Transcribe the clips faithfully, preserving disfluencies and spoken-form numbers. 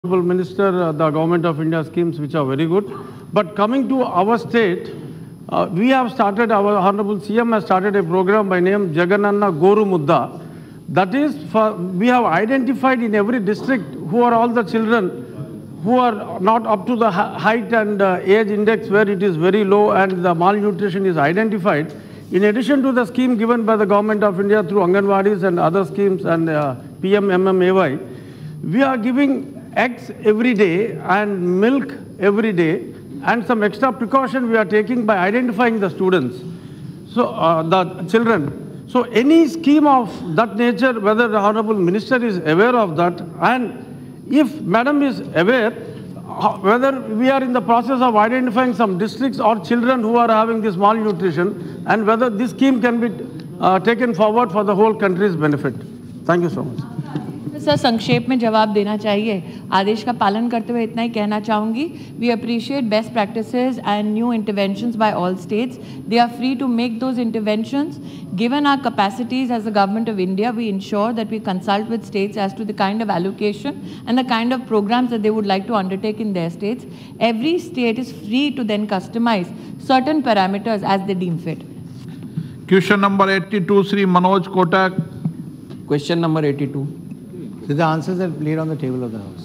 Honorable Minister, uh, the Government of India schemes which are very good. But coming to our state, uh, we have started, our Honorable C M has started a program by name Jagananna Goru Mudda. That is, for, we have identified in every district who are all the children who are not up to the height and uh, age index where it is very low and the malnutrition is identified. In addition to the scheme given by the Government of India through Anganwadis and other schemes and uh, P M M M A Y, we are giving eggs every day and milk every day, and some extra precaution we are taking by identifying the students, so uh, the children. So any scheme of that nature, whether the Honorable Minister is aware of that, and if Madam is aware, whether we are in the process of identifying some districts or children who are having this malnutrition, and whether this scheme can be uh, taken forward for the whole country's benefit. Thank you so much. Sir संक्षेप में जवाब देना चाहिए, आदेश का पालन करते हुए इतना ही कहना चाहूँगी. We appreciate best practices and new interventions by all states. They are free to make those interventions. Given our capacities as the Government of India, we ensure that we consult with states as to the kind of allocation and the kind of programs that they would like to undertake in their states. Every state is free to then customize certain parameters as they deem fit. Question number eighty-two, Sri Manoj Kotak. Question number eighty-two. So the answers are laid on the table of the House.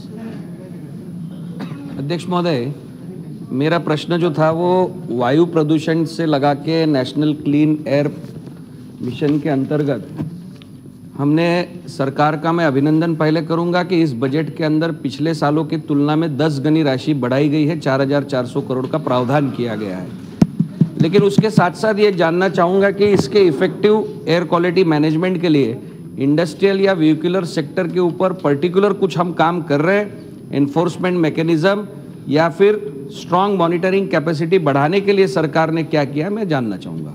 अध्यक्ष महोदय, मेरा प्रश्न जो था वो वायु प्रदूषण से लगा के नेशनल क्लीन एयर मिशन के अंतर्गत हमने सरकार का मैं अभिनंदन पहले करूंगा कि इस बजट के अंदर पिछले सालों की तुलना में दस गुनी राशि बढ़ाई गई है, चार हज़ार चार सौ करोड़ का प्रावधान किया गया है. लेकिन उसके साथ साथ ये जानना चाहूँगा कि इसके इफेक्टिव एयर क्वालिटी मैनेजमेंट के लिए इंडस्ट्रियल या व्हीकुलर सेक्टर के ऊपर पर्टिकुलर कुछ हम काम कर रहे हैं, एनफोर्समेंट मैकेनिज्म या फिर स्ट्रॉन्ग मॉनिटरिंग कैपेसिटी बढ़ाने के लिए सरकार ने क्या किया, मैं जानना चाहूँगा.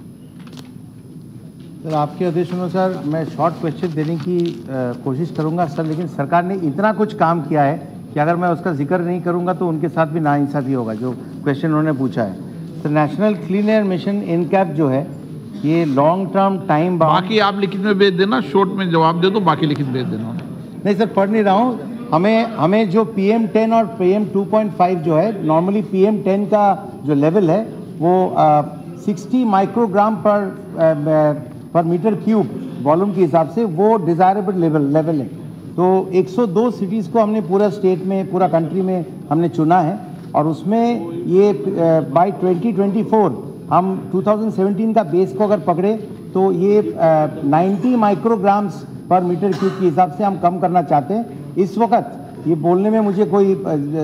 सर आपके आदेश अनुसार मैं शॉर्ट क्वेश्चन देने की आ, कोशिश करूंगा सर, लेकिन सरकार ने इतना कुछ काम किया है कि अगर मैं उसका जिक्र नहीं करूंगा तो उनके साथ भी नाइंसाफी होगा जो क्वेश्चन उन्होंने पूछा है. तो national clean air mission NCAP जो है ये लॉन्ग टर्म टाइम, बाकी आप लिखित में भेज देना, शॉर्ट में जवाब दे दो, बाकी लिखित भेज देना. नहीं सर पढ़ नहीं रहा हूँ. हमें हमें जो पी एम टेन और P M two point five जो है, नॉर्मली पी एम टेन का जो लेवल है वो सिक्सटी माइक्रोग्राम पर पर मीटर क्यूब वॉल्यूम के हिसाब से वो डिज़ायरेबल लेवल लेवल है. तो एक सौ दो सिटीज़ को हमने पूरा स्टेट में, पूरा कंट्री में हमने चुना है, और उसमें ये बाय ट्वेंटी ट्वेंटी फोर हम टू थाउजेंड सेवेंटीन का बेस को अगर पकड़े तो ये ninety micrograms per metre cube के हिसाब से हम कम करना चाहते हैं. इस वक्त ये बोलने में मुझे कोई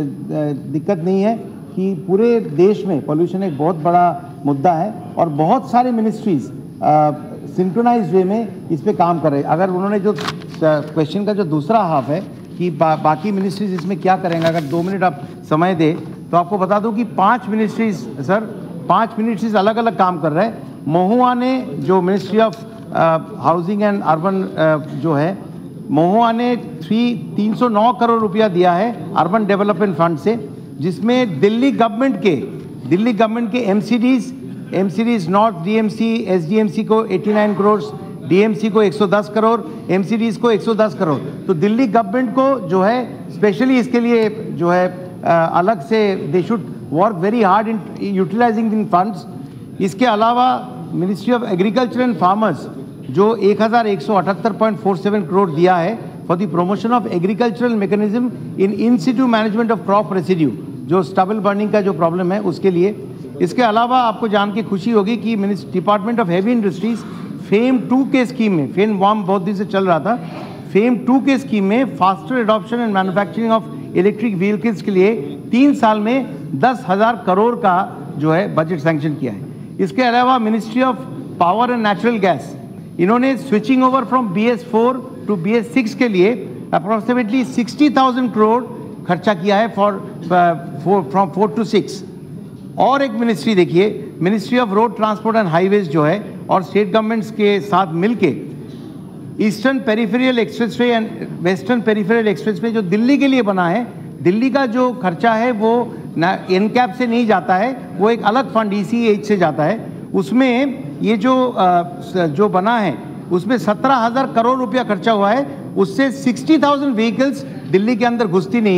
दिक्कत नहीं है कि पूरे देश में पोल्यूशन एक बहुत बड़ा मुद्दा है और बहुत सारे मिनिस्ट्रीज सिंक्रोनाइज्ड वे में इस पे काम कर रहे हैं. अगर उन्होंने जो क्वेश्चन का जो दूसरा हाफ है कि बा, बाकी मिनिस्ट्रीज इसमें क्या करेंगे, अगर दो मिनट आप समय दे तो आपको बता दूं कि पांच मिनिस्ट्रीज सर पांच मिनिस्ट्रीज अलग अलग काम कर रहे हैं. महुआ ने जो ministry of housing and urban जो है, महुआ ने थ्री तीन सौ नौ करोड़ रुपया दिया है अर्बन डेवलपमेंट फंड से, जिसमें दिल्ली गवर्नमेंट के दिल्ली गवर्नमेंट के MCDs MCDs north DMC SDMC को नवासी करोड़, डीएमसी को एक सौ दस करोड़, एमसीडीज को एक सौ दस करोड़. तो दिल्ली गवर्नमेंट को जो है स्पेशली इसके लिए जो है आ, अलग से they should work very hard in utilising in funds. इसके अलावा ministry of agriculture and farmers जो एक हज़ार एक सौ अठहत्तर पॉइंट फोर सेवन करोड़ दिया है for the promotion of agricultural mechanism in in situ management of crop residue, जो स्टबल बर्निंग का जो प्रॉब्लम है उसके लिए. इसके अलावा आपको जान के खुशी होगी कि department of heavy industries FAME two के स्कीम में, फेम वन बहुत दिन से चल रहा था, फेम टू के स्कीम में faster adoption and manufacturing of electric vehicles के लिए तीन साल में दस हज़ार करोड़ का जो है बजट सैंक्शन किया है. इसके अलावा ministry of power and natural gas, इन्होंने switching over from B S four to B S six के लिए अप्रोक्सीमेटली सिक्सटी थाउजेंड करोड़ खर्चा किया है for from four to six. और एक मिनिस्ट्री देखिए, ministry of road transport and highways जो है और स्टेट गवर्नमेंट्स के साथ मिलके eastern peripheral expressway and western peripheral expressway जो दिल्ली के लिए बना है, दिल्ली का जो खर्चा है वो एनकैप से नहीं जाता है, वो एक अलग फंड ईसीएच से जाता है. उसमें ये जो जो बना है उसमें सत्रह हज़ार करोड़ रुपया खर्चा हुआ है. उससे साठ हज़ार व्हीकल्स दिल्ली के अंदर घुसती नहीं है,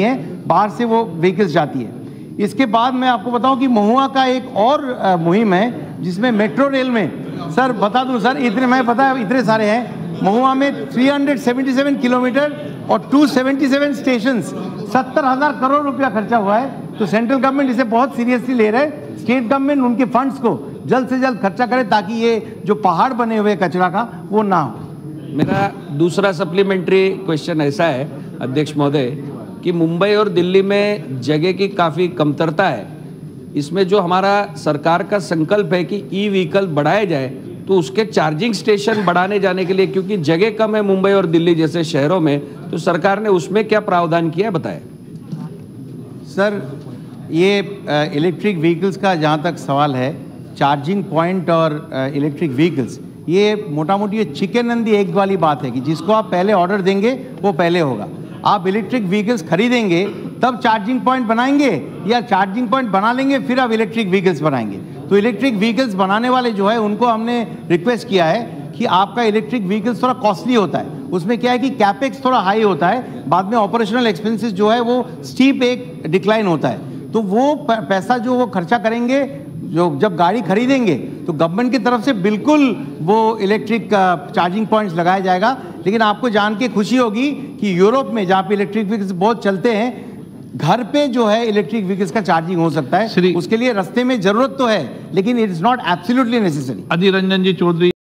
बाहर से वो व्हीकल्स जाती है। इसके बाद मैं आपको बताऊं कि महुआ का एक और अ, मुहिम है जिसमें मेट्रो रेल में, सर बता दूं सर, इतने मैं पता है इतने सारे हैं महुआ में तीन सौ सतहत्तर किलोमीटर और दो सौ सतहत्तर स्टेशंस, सत्तर हजार करोड़ रुपया खर्चा हुआ है। तो सेंट्रल गवर्नमेंट इसे बहुत सीरियसली ले रहे हैं, स्टेट गवर्नमेंट उनके फंड्स को जल्द से जल्द खर्चा करे ताकि ये जो पहाड़ बने हुए कचरा का वो ना हो। मेरा दूसरा सप्लीमेंट्री क्वेश्चन ऐसा है अध्यक्ष महोदय कि मुंबई और दिल्ली में जगह की काफ़ी कमतरता है, इसमें जो हमारा सरकार का संकल्प है कि ई व्हीकल बढ़ाया जाए तो उसके चार्जिंग स्टेशन बढ़ाने जाने के लिए, क्योंकि जगह कम है मुंबई और दिल्ली जैसे शहरों में, तो सरकार ने उसमें क्या प्रावधान किया बताएं। सर ये इलेक्ट्रिक व्हीकल्स का जहाँ तक सवाल है, चार्जिंग पॉइंट और इलेक्ट्रिक व्हीकल्स, ये मोटा मोटी ये चिकन एंड द एग वाली बात है कि जिसको आप पहले ऑर्डर देंगे वो पहले होगा। आप इलेक्ट्रिक व्हीकल्स खरीदेंगे तब चार्जिंग पॉइंट बनाएंगे या चार्जिंग पॉइंट बना लेंगे फिर आप इलेक्ट्रिक व्हीकल्स बनाएंगे। तो इलेक्ट्रिक व्हीकल्स बनाने वाले जो है उनको हमने रिक्वेस्ट किया है कि आपका इलेक्ट्रिक व्हीकल्स थोड़ा कॉस्टली होता है, उसमें क्या है कि कैपेक्स थोड़ा हाई होता है, बाद में ऑपरेशनल एक्सपेंसेस जो है वो स्टीप एक डिक्लाइन होता है। तो वो पैसा जो वो खर्चा करेंगे, जो जब गाड़ी खरीदेंगे तो गवर्नमेंट की तरफ से बिल्कुल वो इलेक्ट्रिक चार्जिंग पॉइंट्स लगाया जाएगा। लेकिन आपको जान के खुशी होगी कि यूरोप में जहाँ पे इलेक्ट्रिक व्हीकल्स बहुत चलते हैं, घर पे जो है इलेक्ट्रिक व्हीकल्स का चार्जिंग हो सकता है। उसके लिए रास्ते में जरूरत तो है लेकिन it is not absolutely necessary. Adhir Ranjan ji Chaudhary.